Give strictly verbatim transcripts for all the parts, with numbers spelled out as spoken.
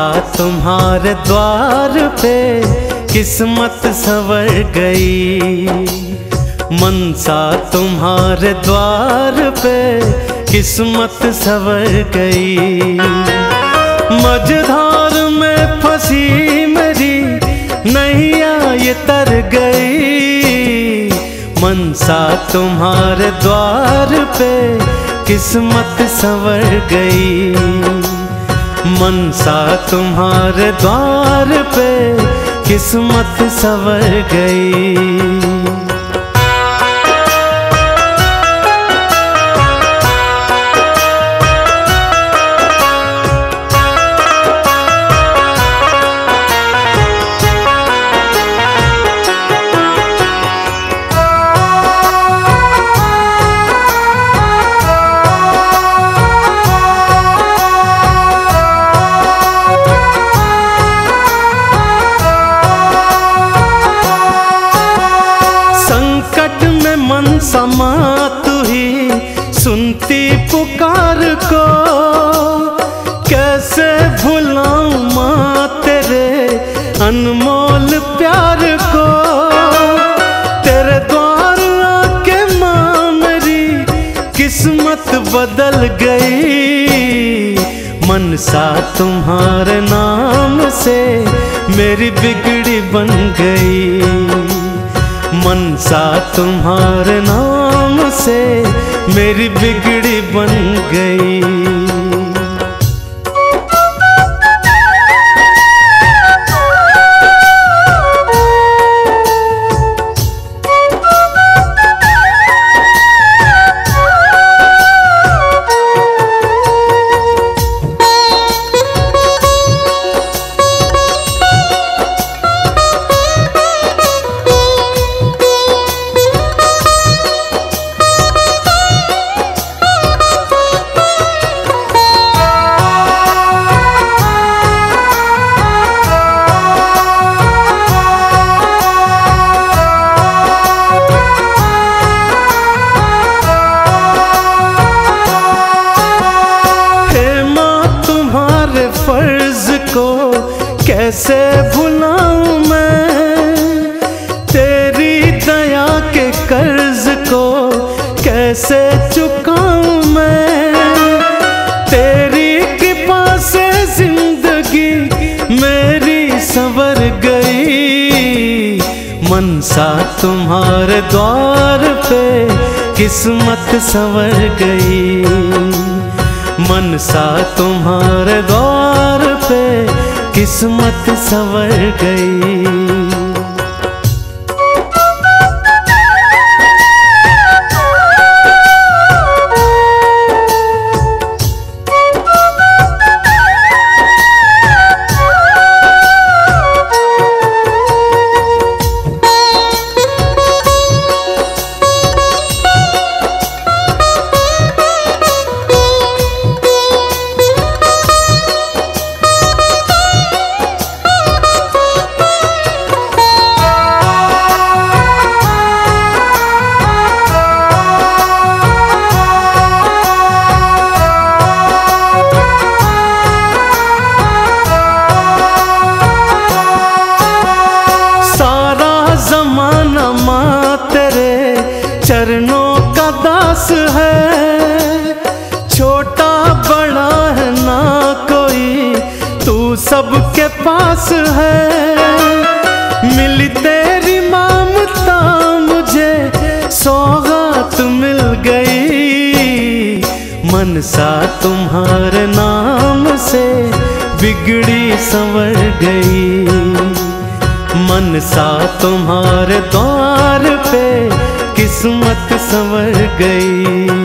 तुम्हारे द्वार पे किस्मत संवर गई। मनसा तुम्हारे द्वार पे किस्मत संवर गई। मझधार में फंसी मेरी नैया ये तर गई। मनसा तुम्हारे द्वार पे किस्मत संवर गई। मनसा तुम्हारे द्वार पे किस्मत संवर गई। समा तू ही सुनती पुकार को, कैसे भुलाऊं माँ तेरे अनमोल प्यार को। तेरे द्वार आके माँ मेरी किस्मत बदल गई। मनसा तुम्हारे नाम से मेरी बिगड़ी बन गई। मनसा तुम्हारे नाम से मेरी बिगड़ी बन गई। कैसे भुलाऊं मैं तेरी दया के कर्ज को, कैसे चुकाऊं मैं। तेरी कृपा से जिंदगी मेरी संवर गई। मनसा तुम्हारे द्वार पे किस्मत संवर गई। मनसा तुम्हारे द्वार पे किस्मत संवर गई। चरणों का दास है, छोटा बड़ा है ना कोई, तू सबके पास है। मिली तेरी ममता मुझे सौगात मिल गई। मनसा तुम्हारे नाम से बिगड़ी संवर गई। मनसा तुम्हारे द्वार पे किस्मत संवर गई।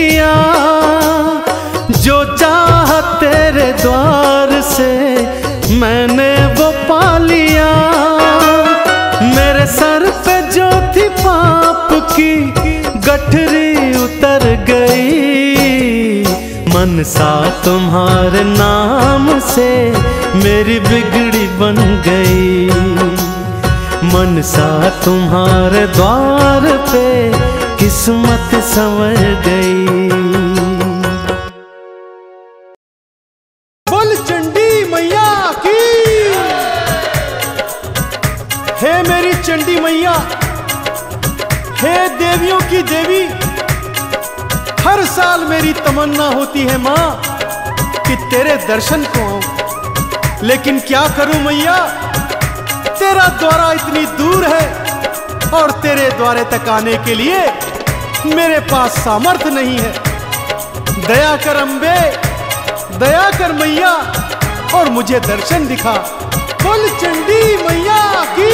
लिया, जो चाह तेरे द्वार से मैंने वो पा लिया। मेरे सर पे जो थी पाप की गठरी उतर गई, मनसा तुम्हारे नाम से मेरी बिगड़ी बन गई। मनसा तुम्हारे द्वार पे किस्मत संवर गई। बोल चंडी मैया की। हे मेरी चंडी मैया, हे देवियों की देवी, हर साल मेरी तमन्ना होती है माँ कि तेरे दर्शन को आऊं, लेकिन क्या करूं मैया, तेरा द्वारा इतनी दूर है और तेरे द्वारे तक आने के लिए मेरे पास सामर्थ्य नहीं है। दया कर अम्बे, दया कर मैया और मुझे दर्शन दिखा। बोल चंडी मैया की।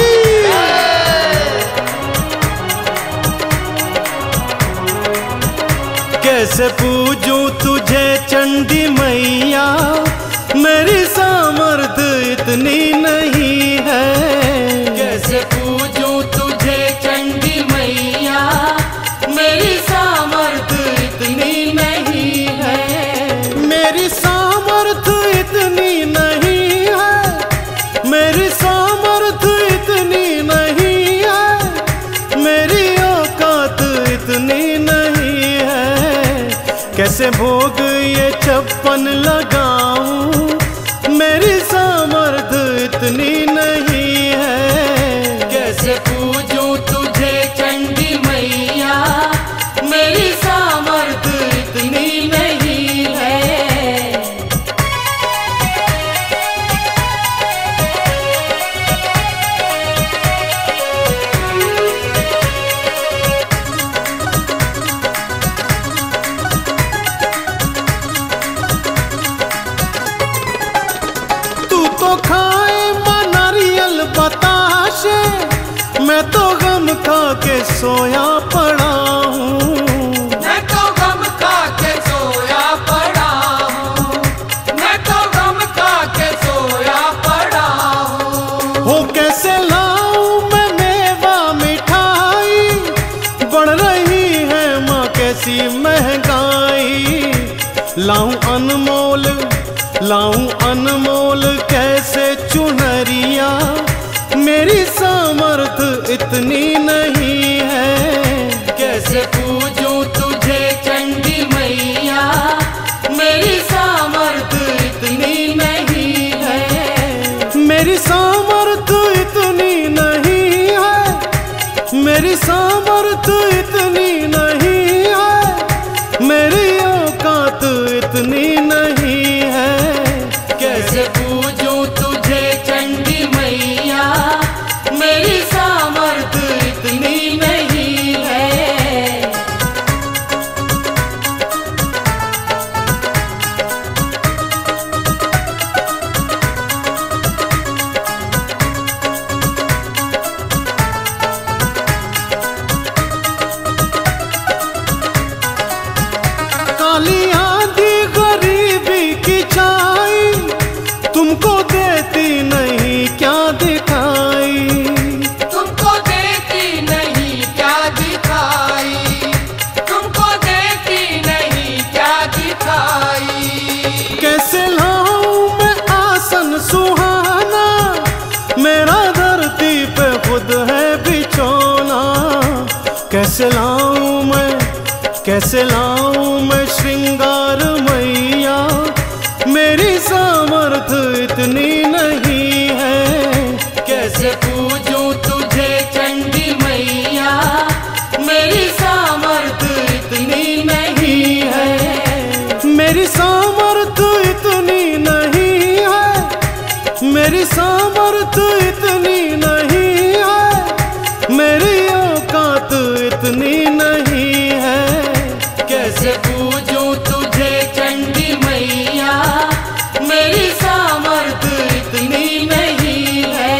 कैसे पूजूं तुझे चंडी मैया, मेरी सामर्थ्य इतनी नहीं है। कैसे पूजूं तुझे चंडी मैया, मेरी सामर्थ्य इतनी नहीं है। मेरी सामर्थ्य इतनी नहीं है, मेरी सामर्थ्य इतनी नहीं है, मेरी औकात इतनी नहीं है। कैसे भोग ये छप्पन लगाऊं, मेरी सामर्थ्य इतनी नहीं है। कैसे पूजूं तुझे चंडी मैया, मेरी सामर्थ्य इतनी नहीं है। तू तो खाए मां नारियल बताशे, मैं तो गम खा के सोया पड़ा हूँ। मैं तो गम खा के सोया पड़ा हूँ, मैं तो गम खा के सोया पड़ा हूँ। हो कैसे लाऊं मैं मेवा मिठाई, बढ़ रही है माँ कैसी महंगाई। लाऊं अनमोल, लाऊं अनमोल कैसे चुनरिया, मेरी सामर्थ्य इतनी नहीं है। कैसे पूजूं तुझे चंडी मैया, मेरी सामर्थ्य इतनी नहीं है। मेरी सामर्थ्य इतनी नहीं है, मेरी सामर्थ्य इतनी नहीं है, मेरी औकात इतनी नहीं है। कैसे पूजूं तुझे चंडी मैया, मेरी सामर्थ्य इतनी नहीं है। काली आंधी गरीबी की छाई, तुमको देती नहीं क्या दिखाई। तुमको देती नहीं क्या दिखाई, तुमको देती नहीं क्या दिखाई। कैसे लाऊं मैं आसन सुहाना, मेरा धरती पे खुद है बिछोना। कैसे लाऊं मैं, कैसे लाऊं मैं श्रृंगार मैया, मेरी सामर्थ्य इतनी नहीं है। कैसे पूजूं तुझे चंडी मैया, मेरी सामर्थ्य इतनी नहीं है। मेरी सामर्थ्य इतनी नहीं है, मेरी सामर्थ्य इतनी नहीं है, मेरी औकात इतनी नहीं है। कैसे पूजूं तुझे चंडी मैया, मेरी सामर्थ्य इतनी नहीं है।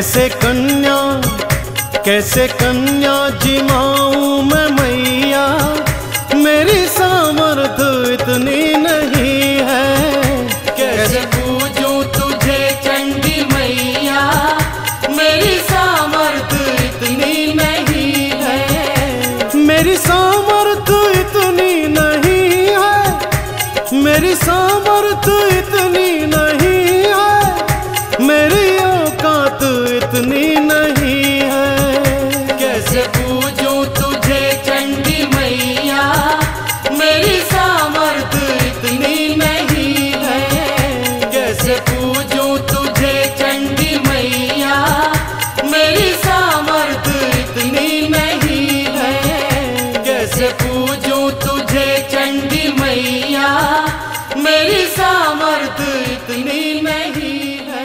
कैसे कन्या कैसे कन्या जिमाऊं मैं मैया, मेरी सामर्थ इतनी नहीं है। कैसे पूजूं तुझे चंडी मैया, मेरी सामर्थ इतनी नहीं है। मेरी सामर्थ इतनी नहीं है, मेरी सामर्थ इतनी नहीं है, मेरी औकात इतनी नहीं है। कैसे पूजूं तुझे चंडी मैया, मेरी सामर्थ इतनी नहीं है। कैसे पूजूं तुझे चंडी मैया, मेरी सामर्थ इतनी नहीं है। कैसे पूजूं तुझे चंडी मैया, मेरी सामर्थ इतनी नहीं है।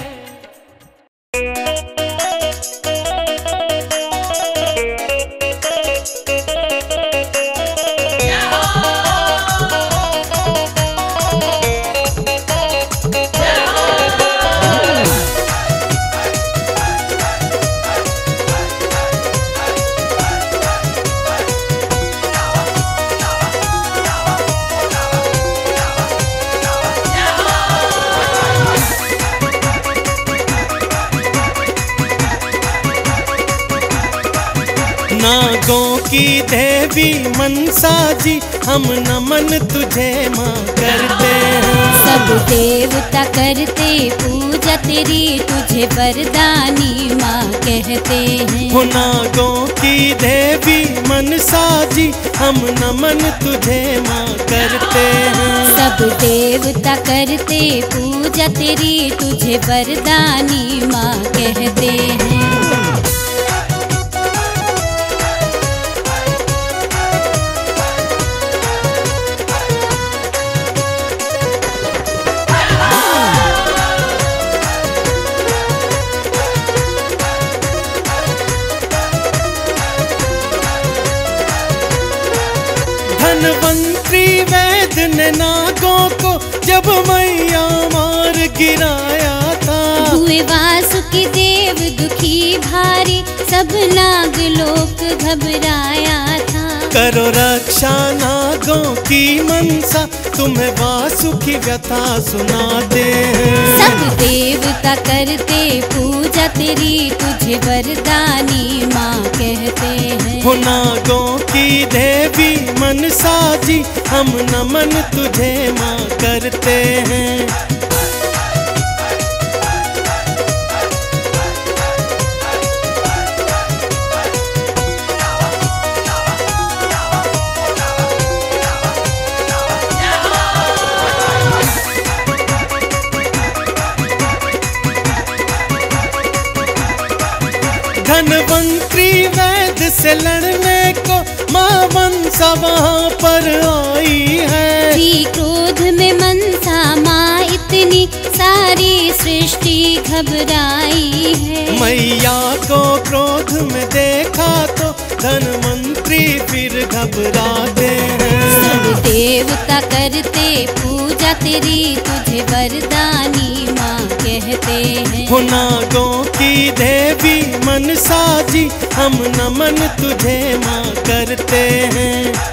नागों की देवी मनसा जी, हम नमन तुझे माँ करते हैं। सब देवता करते पूजा तेरी, तुझे वरदानी माँ कहते हैं। हो नागों की देवी मनसा जी, हम नमन तुझे माँ करते हैं। सब देवता करते पूजा तेरी, तुझे वरदानी माँ कहते हैं। धनवंतरी वैद्य ने नागों को जब मैया मार गिराया था। हुए वासुकी देव दुखी भारी, सब नाग लोक घबराया था। करो रक्षा नागों की मनसा, तुम्हें वासुकी व्यथा सुनाते हैं। सब देवता करते पूजा तेरी, तुझे वरदानी माँ कहते हैं। हो नागों की देवी मनसा जी, हम नमन तुझे माँ करते हैं। धनवंतरी वैद्य से लड़ने को माँ मनसा वहाँ पर आई है। जी क्रोध में मनसा माँ इतनी, सारी सृष्टि घबराई है। मैया को क्रोध में देखा तो धनवंतरी फिर घबराते हैं। सब देवता करते पूजा तेरी, तुझे वरदानी माँ कहते हैं। हो नागों की देवी मनसा जी, हम नमन तुझे माँ करते हैं।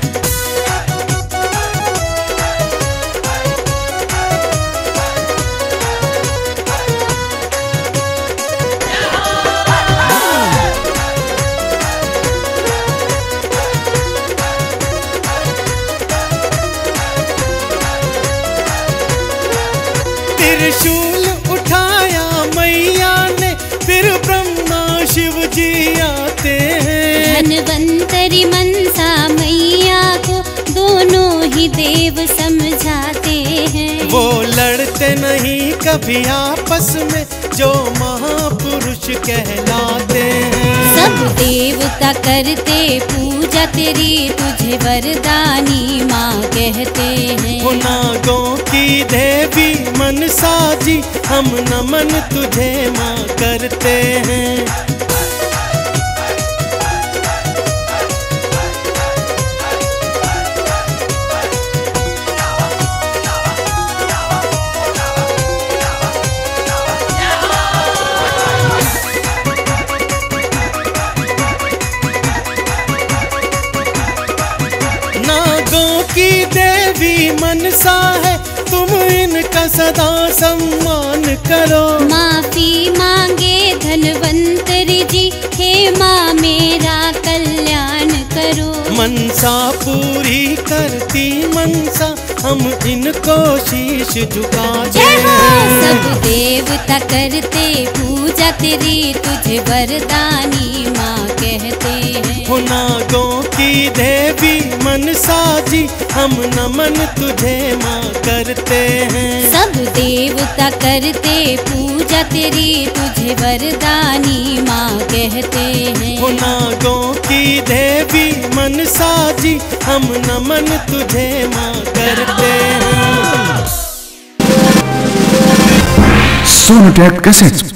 त्रिशूल उठाया मैया ने, फिर ब्रह्मा शिव जी आते हैं। धनवंतरी मनसा मैया को दोनों ही देव समझाते हैं। वो लड़ते नहीं कभी आपस में, जो महापुरुष कहलाते हैं। सब देवता करते पूजा तेरी, तुझे वरदानी माँ कहते हैं। हो नागों की देवी मनसा जी, हम नमन तुझे माँ करते हैं। मनसा है तुम इनका सदा सम्मान करो। माफी मांगे धनवंतरी जी, हे माँ मेरा कल्याण करो। मनसा पूरी करती मनसा, हम इनको शीश झुकाते हैं। सब देवता करते पूजा तेरी, तुझे वरदानी माँ कहते हैं। हो नागों की देवी मनसा जी, हम नमन तुझे माँ करते हैं। सब देवता करते पूजा तेरी, तुझे वरदानी माँ कहते हैं। हो नागों की देवी मनसा जी, हम नमन तुझे माँ करते हैं। Sonotech cassettes